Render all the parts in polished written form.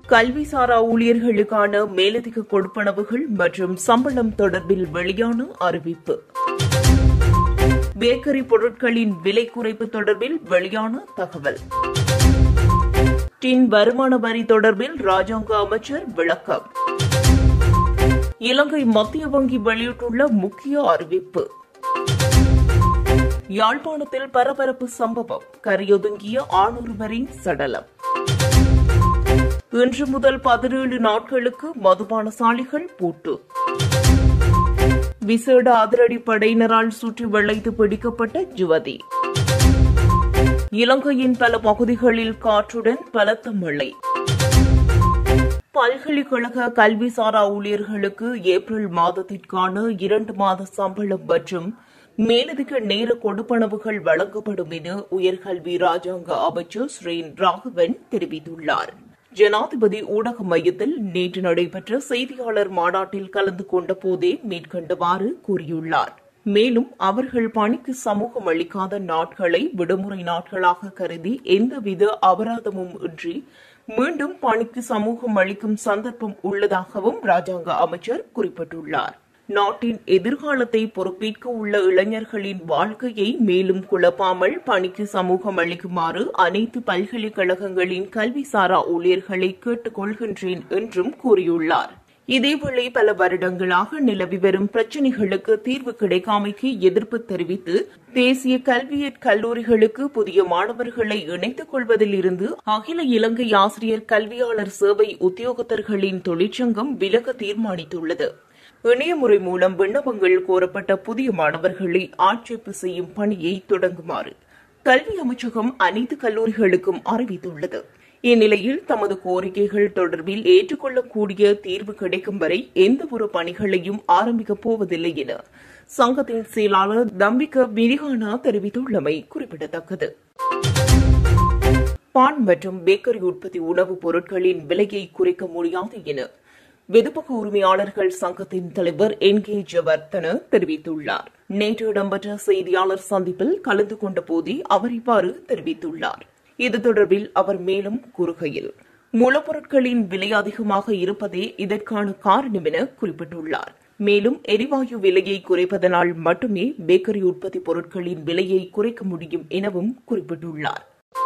கல்விசாரா ஊழியர்களுக்கான மேலதிக கொடுப்பனவுகள் மற்றும் சம்பளம் தொடர்பில் வெளியான அறிவிப்பு. பேக்கரி பொருட்களின் விலை குறைப்பு தொடர்பில் வெளியான தகவல். டின் வருமான வரி தொடர்பில் ராஜாங்க அமைச்சர் விளக்கம். இலங்கை மத்திய வங்கி வெளியிட்டுள்ள முக்கிய அறிவிப்பு. யாழ்ப்பாணத்தில் பரபரப்பு சம்பவம். கரையொதுங்கிய ஆணொருவரின் சடலம். இன்று முதல் 17 நாட்களுக்கு மதுபான சாலைகள் பூட்டு. விசேட அதிரடிப்படையினரால் சுற்றி வளைத்து பிடிக்கப்பட்ட யுவதி. இலங்கையின் பல பகுதிகளில் காற்றுடன் பலத்த மழை. பல்கலைக்கழக கல்விசாரா ஊழியர்களுக்கு ஏப்ரல் மாதத்திற்கான 2 மாத சம்பளம் மற்றும் மேலதிக நேர கொடுப்பனவுகள் வழங்கப்படும் என உயர்கல்வி ராஜாங்க அமைச்சர் ஸ்ரீ ராகவன் தெரிவித்துள்ளார். ஜனாதிபதி ஊடக மையத்தில் நேற்று நடைபெற்ற செய்தியாளர் மாநாட்டில் கலந்து கொண்ட போதே மேற்கண்டவாறு கூறியுள்ளார். மேலும் அவர்கள் பணிக்கு சமூகம் அளிக்காத நாட்களை விடுமுறை நாட்களாக கருதி எந்தவித அபராதமும் இன்றி மீண்டும் பணிக்கு சமூகம் அளிக்கும் சந்தர்ப்பம் உள்ளதாகவும் ராஜாங்க அமைச்சர் குறிப்பிட்டுள்ளார். நாட்டின் எதிர்காலத்தை பொறுப்பேற்க உள்ள இளைஞர்களின் வாழ்க்கையை மேலும் குழப்பாமல் பணிக்கு சமூகம் அளிக்குமாறு அனைத்து பல்கலைக்கழகங்களின் கல்விசாரா ஊழியர்களை கேட்டுக் கொள்கின்றேன் என்றும் கூறியுள்ளார். இதேவேளை பல வருடங்களாக நிலவி வரும் பிரச்சினைகளுக்கு தீர்வு கிடைக்காமைக்கு எதிர்ப்பு தெரிவித்து தேசிய கல்வியற் கல்லூரிகளுக்கு புதிய மாணவர்களை இணைத்துக் கொள்வதில் இருந்து அகில இலங்கை ஆசிரியர் கல்வியாளர் சேவை உத்தியோகத்தர்களின் தொழிற்சங்கம் விலக தீர்மானித்துள்ளது. இணையமுறை மூலம் விண்ணப்பங்கள் கோரப்பட்ட புதிய மாணவர்களை ஆட்சேர்ப்பு செய்யும் பணியை தொடங்குமாறு கல்வி அமைச்சகம் அனைத்து கல்லூரிகளுக்கும் அறிவித்துள்ளது. இந்நிலையில் தமது கோரிக்கைகள் தொடர்பில் ஏற்றுக்கொள்ளக்கூடிய தீர்வு கிடைக்கும் வரை எந்தவொரு பணிகளையும் ஆரம்பிக்கப் போவதில்லை என சங்கத்தின் செயலாளர் தம்பிக்க விரிகானா தெரிவித்துள்ளமை குறிப்பிடத்தக்கது. பான் மற்றும் பேக்கரி உற்பத்தி உணவுப் பொருட்களின் விலையை குறைக்க முடியாது என வெதுப்பக உரிமையாளர்கள் சங்கத்தின் தலைவர் NK ஜவர்தன தெரிவித்துள்ளார். நேற்று இடம்பெற்ற செய்தியாளர் சந்திப்பில் கலந்து கொண்ட போதே அவர் இவ்வாறு தெரிவித்துள்ளார். இது தொடர்பில் அவர் மேலும் கூறுகையில், மூலப்பொருட்களின் விலை அதிகமாக இருப்பதே இதற்கான காரணம் என குறிப்பிட்டுள்ளார். மேலும் எரிவாயு விலையை குறைப்பதனால் மட்டுமே பேக்கரி உற்பத்தி பொருட்களின் விலையை குறைக்க முடியும் எனவும் குறிப்பிட்டுள்ளார்.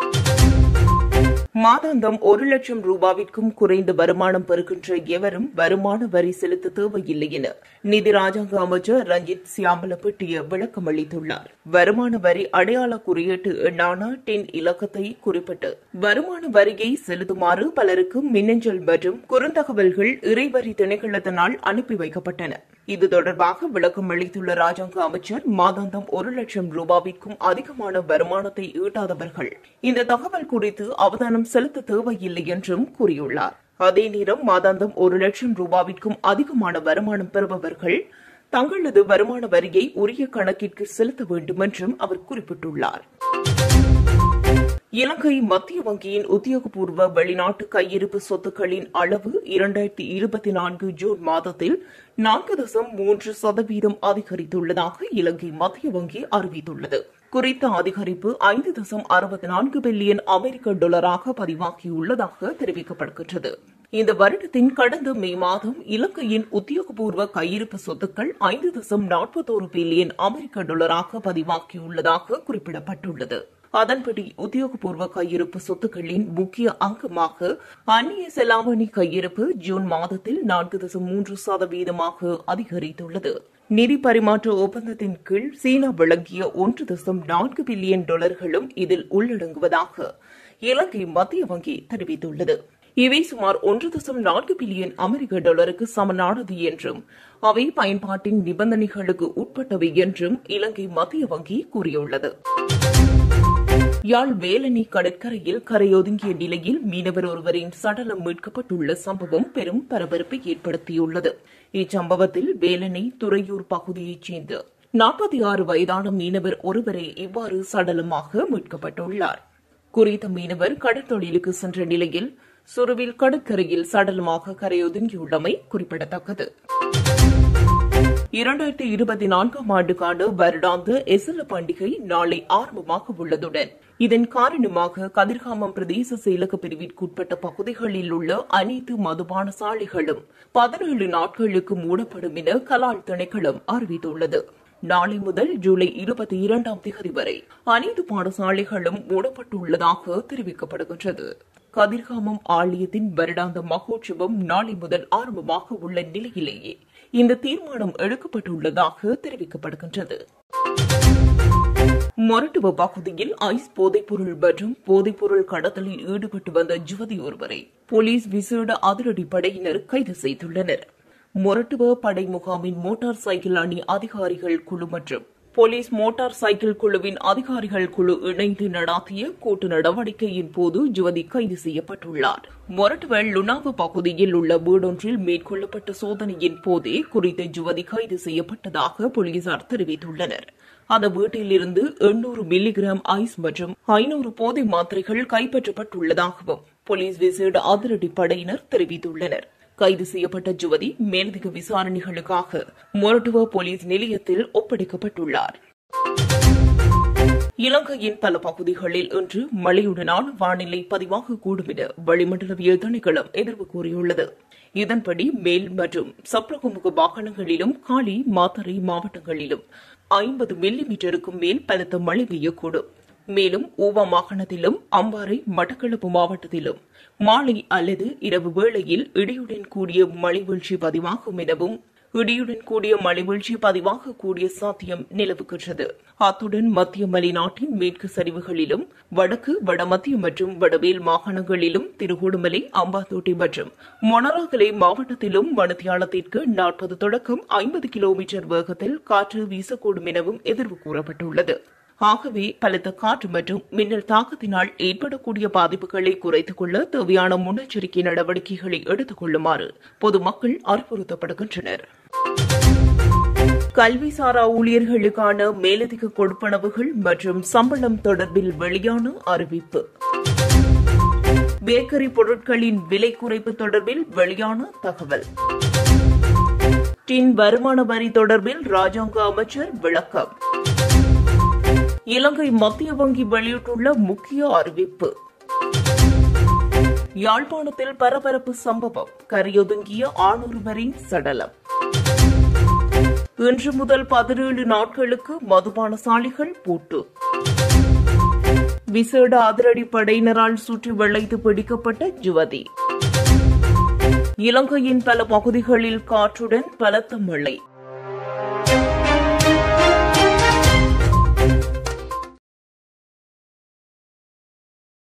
மாதாந்தம் 1 லட்சம் ரூபாவிற்கும் குறைந்த வருமானம் பெறுகின்ற எவரும் வருமான வரி செலுத்த தேவையில்லை என நிதி ராஜாங்க அமைச்சர் ரஞ்சித் சியாமலப்பட்டிய விளக்கம் அளித்துள்ளார். வருமான வரி அடையாள குறியீட்டு எண்ணான டின் இலக்கத்தை குறிப்பிட்டு வருமான வரியை செலுத்துமாறு பலருக்கு மின்னஞ்சல் மற்றும் குறுந்தகவல்கள் இறைவரி திணைக்களத்தினால் அனுப்பி வைக்கப்பட்டன. இது தொடர்பாக விளக்கம் அளித்துள்ள ராஜாங்க அமைச்சர், மாதாந்தம் 1 லட்சம் ரூபாவிற்கும் அதிகமான வருமானத்தை ஈட்டாதவர்கள் இந்த தகவல் குறித்து அவதானம் செலுத்த தேவையில்லை என்றும் கூறியுள்ளார். அதே நேரம் மாதாந்தம் 1 லட்சம் ரூபாவிற்கும் அதிகமான வருமானம் பெறுபவர்கள் தங்களது வருமான வரியை உரிய கணக்கிற்கு செலுத்த வேண்டும் என்றும் அவர் குறிப்பிட்டுள்ளார். இலங்கை மத்திய வங்கியின் உத்தியோகபூர்வ வெளிநாட்டு கையிருப்பு சொத்துக்களின் அளவு 2024 ஜூன் மாதத்தில் 4.3% அதிகரித்துள்ளதாக இலங்கை மத்திய வங்கி அறிவித்துள்ளது. குறித்த அதிகரிப்பு 5.64 பில்லியன் அமெரிக்க டாலராக பதிவாகியுள்ளதாக தெரிவிக்கப்படுகின்றது. இந்த வருடத்தின் கடந்த மே மாதம் இலங்கையின் உத்தியோகபூர்வ கையிருப்பு சொத்துக்கள் 5.41 பில்லியன் அமெரிக்க டாலராக பதிவாகியுள்ளதாக குறிப்பிடப்பட்டுள்ளது. அதன்படி உத்தியோகபூர்வ கையிருப்பு சொத்துக்களின் முக்கிய அங்கமாக அந்நிய செலாவணி கையிருப்பு ஜூன் மாதத்தில் 4.3% அதிகரித்துள்ளது. நிதி பரிமாற்ற ஒப்பந்தத்தின் கீழ் சீனா வழங்கிய 1.4 பில்லியன் டாலர்களும் இதில் உள்ளடங்குவதாக இலங்கை மத்திய வங்கி தெரிவித்துள்ளது. இவை சுமார் 1.4 பில்லியன் அமெரிக்க டாலருக்கு சமனானது என்றும் அவை பயன்பாட்டின் நிபந்தனைகளுக்கு உட்பட்டவை என்றும் இலங்கை மத்திய வங்கி கூறியுள்ளது. யாழ் வேலணி கடற்கரையில் கரையொதுங்கிய நிலையில் மீனவர் ஒருவரின் சடலம் மீட்கப்பட்டுள்ள சம்பவம் பெரும் பரபரப்பை ஏற்படுத்தியுள்ளது. இச்சம்பவத்தில் வேலணை துறையூர் பகுதியைச் சேர்ந்த 46 வயதான மீனவர் ஒருவரே இவ்வாறு சடலமாக மீட்கப்பட்டுள்ளார். குறித்த மீனவர் கடற்தொழிலுக்கு சென்ற நிலையில் சுருவில் கடற்கரையில் சடலமாக கரையொதுங்கியுள்ளமை குறிப்பிடத்தக்கது. 2024 ஆண்டுக்கான வருடாந்த எசல பண்டிகை நாளை ஆரம்பமாக உள்ளதுடன் இதன் காரணமாக கதிர்காமம் பிரதேச செயலக பிரிவிற்குட்பட்ட பகுதிகளில் உள்ள அனைத்து மதுபான சாலைகளும் 17 நாட்களுக்கு மூடப்படும் என கலால் திணைக்களம் அறிவித்துள்ளது. நாளை முதல் ஜூலை 22ஆம் தேதி வரை அனைத்து பாடசாலைகளும் மூடப்பட்டுள்ளதாக தெரிவிக்கப்படுகின்றது. கதிர்காமம் ஆலயத்தின் வருடாந்த மகோற்சவம் நாளை முதல் ஆரம்பமாக உள்ள நிலையிலேயே இந்த தீர்மானம் எடுக்கப்பட்டுள்ளதாக தெரிவிக்கப்படுகின்றது. மொரட்டுவ பகுதியில் ஐஸ் போதைப்பொருள் மற்றும் போதைப்பொருள் கடத்தலில் ஈடுபட்டு வந்த யுவதி ஒருவரை போலீஸ் விசேட அதிரடிப்படையினர் கைது செய்துள்ளனர். மொரட்டுவ படை முகாமின் மோட்டார் சைக்கிள் அணி அதிகாரிகள் குழு மற்றும் போலீஸ் மோட்டார் சைக்கிள் குழுவின் அதிகாரிகள் குழு இணைந்து நடாத்திய கூட்டு நடவடிக்கையின் போது யுவதி கைது செய்யப்பட்டுள்ளார். மொரட்டுவ லுணாவு பகுதியில் உள்ள வீடொன்றில் மேற்கொள்ளப்பட்ட சோதனையின் போதே குறித்த யுவதி கைது செய்யப்பட்டதாக போலீசார் தெரிவித்துள்ளனர். அந்த வீட்டில் இருந்து 800 மில்லிகிராம் ஐஸ் மற்றும் 500 போதை மாத்திரைகள் கைப்பற்றப்பட்டுள்ளதாகவும் போலீஸ் விசேட அதிரடிப்படையினர் தெரிவித்துள்ளனர். கைது செய்யப்பட்ட யுவதி மேலதிக விசாரணைகளுக்காக மொரட்டுவ போலீஸ் நிலையத்தில் ஒப்படைக்கப்பட்டுள்ளார். இலங்கையின் பல பகுதிகளில் இன்று மழையுடனான வானிலை பதிவாகக்கூடும் என வளிமண்டலவியல் திணைக்களம் எதிர்வு கூறியுள்ளது. இதன்படி மேல் மற்றும் சப்ரகமுக மாகாணங்களிலும் காலி மாத்தறை மாவட்டங்களிலும் 50 மில்லிமீட்டருக்கும் மேல் பலத்த மழை பெய்யக்கூடும். மேலும் ஊவா மாகாணத்திலும் அம்பாறை மட்டக்களப்பு மாவட்டத்திலும் மாலை அல்லது இரவு வேளையில் இடியுடன் கூடிய மழை வீழ்ச்சி பதிவாகும் எனவும் இடியுடன் கூடிய மழை வீழ்ச்சி பதிவாகக்கூடிய சாத்தியம் நிலவுகின்றது. அத்துடன் மத்திய மலைநாட்டின் மேற்கு சரிவுகளிலும் வடக்கு வடமத்திய மற்றும் வடமேல் மாகாணங்களிலும் திருகோணமலை அம்பாத்தோட்டை மற்றும் மொனராகலை மாவட்டத்திலும் மணித்தியாலத்திற்கு 40 தொடக்கம் 50 கிலோமீட்டர் வேகத்தில் காற்று வீசக்கூடும் எனவும் எதிர்வு கூறப்பட்டுள்ளது. ஆகவே பலத்த காற்று மற்றும் மின்னல் தாக்கத்தினால் ஏற்படக்கூடிய பாதிப்புகளை குறைத்துக் கொள்ள தேவையான முன்னெச்சரிக்கை நடவடிக்கைகளை எடுத்துக் கொள்ளுமாறு பொதுமக்கள் அறிவுறுத்தப்படுகின்றனர். கல்விசாரா ஊழியர்களுக்கான மேலதிக கொடுப்பனவுகள் மற்றும் சம்பளம் தொடர்பில் வெளியான அறிவிப்பு. பேக்கரி பொருட்களின் விலை குறைப்பு தொடர்பில் வெளியான தகவல். டின் வருமான வரி தொடர்பில் ராஜாங்க அமைச்சர் விளக்கம். இலங்கை மத்திய வங்கி வெளியிட்டுள்ள முக்கிய அறிவிப்பு. யாழ்ப்பாணத்தில் பரபரப்பு சம்பவம், கரையொதுங்கிய ஆணொருவரின் சடலம். இன்று முதல் 17 நாட்களுக்கு மதுபான சாலைகள் பூட்டு. விசேட அதிரடிப்படையினரால் சுற்றி வளைத்து பிடிக்கப்பட்ட யுவதி. இலங்கையின் பல பகுதிகளில் காற்றுடன் பலத்த மழை.